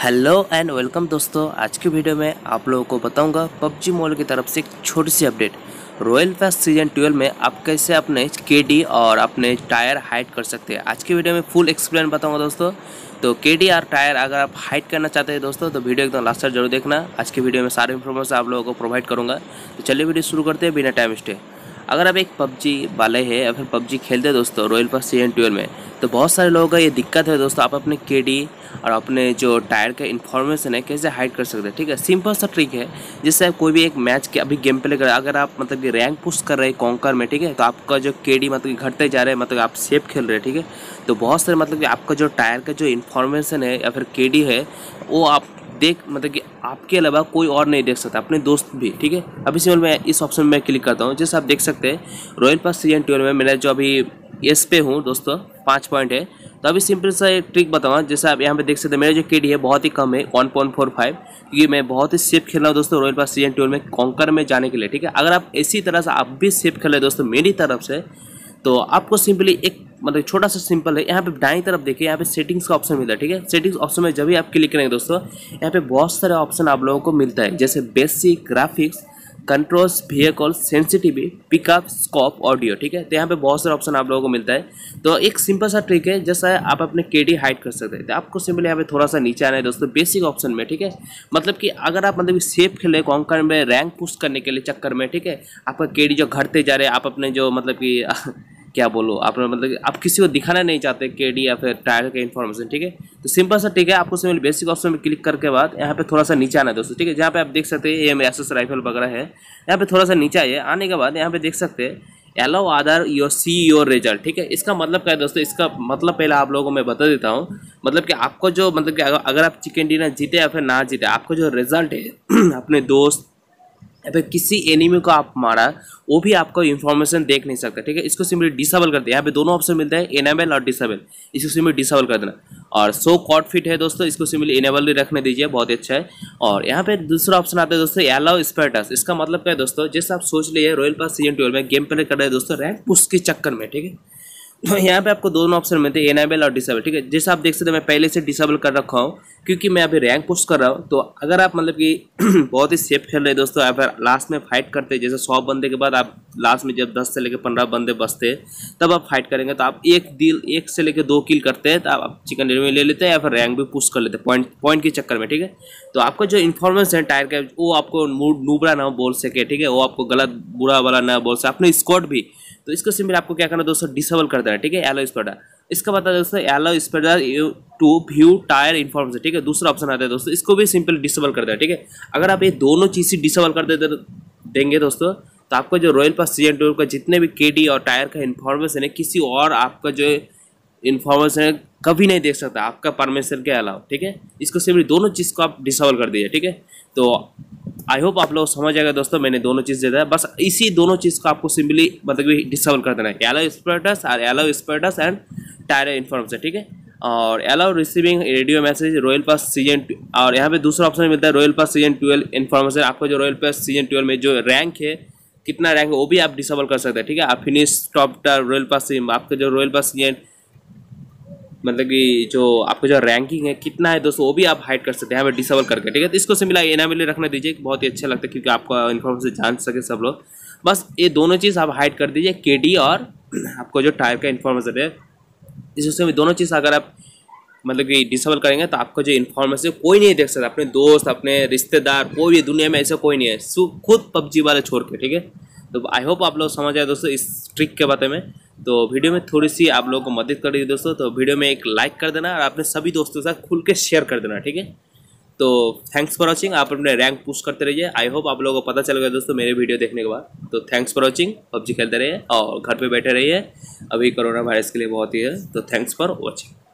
Hello and welcome दोस्तों। आज की वीडियो में आप लोगों को बताऊंगा पबजी मोबाइल की तरफ से एक छोटी सी अपडेट। रॉयल पास सीजन 12 में आप कैसे अपने केडी और अपने टायर हाइड कर सकते हैं। आज की वीडियो में फुल एक्सप्लेन बताऊंगा दोस्तों। तो केडी और टायर अगर आप हाइड करना चाहते हैं दोस्तों तो वीडियो एकदम लास्ट तक जरूर देखना। आज की वीडियो में सारे इन्फॉर्मेशन आप लोगों को प्रोवाइड करूँगा। तो चलिए वीडियो शुरू करते हैं बिना टाइम स्टे। अगर आप एक पबजी वाले हैं या फिर पबजी खेलते हैं दोस्तों रॉयल पास सीजन 12 में, तो बहुत सारे लोगों का ये दिक्कत है दोस्तों, आप अपने केडी और अपने जो टायर का इन्फॉर्मेशन है कैसे हाइड कर सकते हैं। ठीक है, सिंपल सा ट्रिक है जिससे आप कोई भी एक मैच के अभी गेम प्ले कर, अगर आप मतलब कि रैंक पुश कर रहे हैं कॉन्कर में, ठीक है, तो आपका जो केडी मतलब कि घटते जा रहे हैं, मतलब आप सेफ खेल रहे हैं, ठीक है, तो बहुत सारे मतलब कि आपका जो टायर का जो इन्फॉर्मेशन है या फिर केडी है वो आप देख मतलब कि आपके अलावा कोई और नहीं देख सकता, अपने दोस्त भी। ठीक है, अभी सिंपल मैं इस ऑप्शन में क्लिक करता हूँ। जैसे आप देख सकते हैं रॉयल पास सीजन 12 में मैंने जो अभी एस पे हूँ दोस्तों 5 पॉइंट है। तो अभी सिंपल सा एक ट्रिक बताऊँगा। जैसे आप यहाँ पे देख सकते हैं मेरा जो केडी है बहुत ही कम है 1.45, क्योंकि मैं बहुत ही सेफ खेल रहा हूँ दोस्तों रॉयल पास सीजन 12 में कॉन्कर में जाने के लिए। ठीक है, अगर आप इसी तरह से आप भी सेफ खेल रहे हैं दोस्तों मेरी तरफ से, तो आपको सिंपली एक मतलब छोटा सा सिंपल है, यहाँ पे दाईं तरफ देखिए, यहाँ पे सेटिंग्स का ऑप्शन मिलता है। ठीक है, सेटिंग्स ऑप्शन में जब भी आप क्लिक करेंगे दोस्तों यहाँ पे बहुत सारे ऑप्शन आप लोगों को मिलता है, जैसे basic, graphics, controls, vehicle, sensitivity, pickup, scope, audio. ठीक है, तो यहाँ पे बहुत सारे ऑप्शन आप लोगों को मिलता है। तो एक सिंपल सा ट्रिक है जैसा आप अपने केडी हाइड कर सकते हैं। तो आपको सिंपली यहाँ पे थोड़ा सा नीचे आना है दोस्तों बेसिक ऑप्शन में। ठीक है, मतलब कि अगर आप मतलब सेफ खेले कॉन्कर में रैंक पुश करने के लिए चक्कर में, ठीक है, आपका केडी जो घटते जा रहे हैं, आप अपने जो मतलब कि क्या बोलो आप मतलब आप किसी को दिखाना नहीं चाहते केडी या फिर टायर का इन्फॉर्मेशन। ठीक है, तो सिंपल सा ठीक है, आपको सिंपल बेसिक ऑप्शन में क्लिक करके बाद यहाँ पे थोड़ा सा नीचे आना है दोस्तों। ठीक है, जहाँ पे आप देख सकते हैं एम एस राइफल वगैरह है, यहाँ पे थोड़ा सा नीचे आइए। आने के बाद यहाँ पे देख सकते हैं allow other your see your result. ठीक है, इसका मतलब क्या है दोस्तों, इसका मतलब पहले आप लोगों को मैं बता देता हूँ। मतलब कि आपको जो मतलब कि अगर आप चिकन डिनर जीते या फिर ना जीते, आपको जो रिजल्ट है अपने दोस्त या फिर किसी एनिमी को आप मारा वो भी आपको इन्फॉर्मेशन देख नहीं सकता। ठीक है, इसको सिंपली डिसेबल कर दिया। यहाँ पे दोनों ऑप्शन मिलता है, एनेबल और डिसेबल। इसको सिंपली डिसेबल कर देना। और शो कॉड फिट है दोस्तों, इसको सिंपली एनेबल भी रखने दीजिए, बहुत ही अच्छा है। और यहाँ पे दूसरा ऑप्शन आता है दोस्तों अलाउ स्पेटस। इसका मतलब क्या है दोस्तों, जैसे आप सोच लीजिए रॉयल पास सीजन 12 में गेम प्ले कर रहे हैं दोस्तों रैंक पुश के चक्कर में। ठीक है, तो यहाँ पे आपको दोनों ऑप्शन मिलते हैं, एनेबल और डिसेबल। ठीक है, जैसे आप देख सकते हैं मैं पहले से डिसेबल कर रखा हूँ क्योंकि मैं अभी रैंक पुश कर रहा हूँ। तो अगर आप मतलब कि बहुत ही सेफ खेल रहे हैं दोस्तों, अगर लास्ट में फाइट करते हैं, जैसे 100 बंदे के बाद आप लास्ट में जब 10 से लेकर 15 बंदे बचते हैं तब आप फाइट करेंगे, तो आप एक से लेकर 2 किल करते हैं तो आप चिकन डिनर में ले लेते हैं या फिर रैंक भी पुश कर लेते हैं पॉइंट के चक्कर में। ठीक है, तो आपका जो इन्फॉर्मेशन है टायर का वो आपको नूबरा ना बोल सके। ठीक है, वो आपको गलत बुरा वाला ना बोल सके, अपने स्क्वाड भी। तो इसको सिंपल आपको क्या करना है दोस्तों, डिसेबल कर देना है। ठीक है, अलाउ स्पेटर। इसका बता दोस्तों allow spectator to view tyre information. ठीक है, दूसरा ऑप्शन आता है दोस्तों, इसको भी सिंपल डिसेबल कर देना। ठीक है, अगर आप ये दोनों चीज़ डिसेबल कर देंगे दोस्तों, तो आपको जो रॉयल पास सीजन 12 का जितने भी केडी और टायर का इन्फॉर्मेशन है किसी और आपका जो इन्फॉर्मेशन है कभी नहीं देख सकता आपका परमिशन के अलावा। ठीक है, इसको सिंपली दोनों चीज़ को आप डिसेबल कर दीजिए। ठीक है, तो आई होप आप लोग समझ जाएगा दोस्तों, मैंने दोनों चीज़ दे दिया, बस इसी दोनों चीज़ को आपको सिंपली मतलब कि डिसेबल कर देना है, अलाउ स्पेटस और allow spectators and tyre information. ठीक है, और allow receiving radio message royal pass season. और यहाँ पे दूसरा ऑप्शन मिलता है रॉयल पास सीजन 12 इन्फॉर्मेशन। आपको जो रॉयल पास सीजन 12 में जो रैंक है कितना रैंक है वो भी आप डिसेबल कर सकते हैं। ठीक है, आप फिनिश टॉप रॉयल पास आपका जो रॉयल पास सीजन मतलब कि जो आपका जो रैंकिंग है कितना है दोस्तों वो भी आप हाइड कर सकते हैं यहाँ पे डिसेबल करके। ठीक है, तो इसको सिंपल एनेबल रखना दीजिए, बहुत ही अच्छा लगता है क्योंकि आपका इन्फॉर्मेशन जान सके सब लोग। बस ये दोनों चीज़ आप हाइड कर दीजिए, केडी और आपको जो टायर का इन्फॉर्मेशन है, इसमें दोनों चीज़ अगर आप मतलब कि डिसेबल करेंगे तो आपका जो इन्फॉर्मेशन कोई नहीं देख सकता, अपने दोस्त, अपने रिश्तेदार, कोई भी दुनिया में ऐसा कोई नहीं है खुद पबजी वाले छोड़ के। ठीक है, तो आई होप आप लोग समझ आए दोस्तों इस ट्रिक के बारे में। तो वीडियो में थोड़ी सी आप लोगों को मदद कर दी दोस्तों, तो वीडियो में एक लाइक कर देना और अपने सभी दोस्तों के साथ खुल के शेयर कर देना। ठीक है, तो थैंक्स फॉर वॉचिंग। आप अपने रैंक पुश करते रहिए। आई होप आप लोगों को पता चल गया दोस्तों मेरे वीडियो देखने के बाद। तो थैंक्स फॉर वॉचिंग, पबजी खेलते रहिए और घर पे बैठे रहिए, अभी कोरोना वायरस के लिए बहुत ही है। तो थैंक्स फॉर वॉचिंग।